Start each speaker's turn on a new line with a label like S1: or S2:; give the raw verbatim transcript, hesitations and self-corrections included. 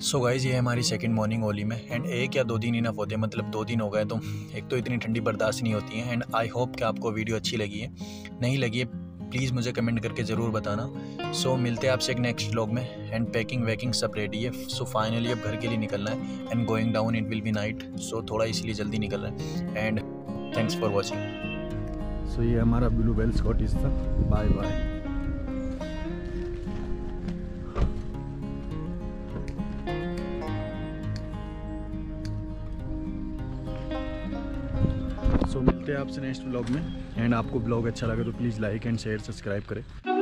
S1: So guys ये हमारी second morning ओली में एंड एक या दो दिन इनफ होते हैं, मतलब दो दिन हो गए तो एक तो इतनी ठंडी बर्दाश्त नहीं होती है। एंड आई होप कि आपको वीडियो अच्छी लगी है, नहीं लगी है प्लीज़ मुझे कमेंट करके ज़रूर बताना। सो so, मिलते हैं आपसे एक नेक्स्ट व्लॉग में। एंड पैकिंग वैकिंग सब रेडी है। सो so, फाइनली अब घर के लिए निकलना है and going down it will be night. So थोड़ा इसलिए जल्दी निकल रहा है and thanks for watching.
S2: So ये हमारा ब्लू बेल स्कॉटिश था। Bye bye. सो so, मिलते हैं आपसे नेक्स्ट व्लॉग में। एंड आपको व्लॉग अच्छा लगे तो please like and share subscribe करें।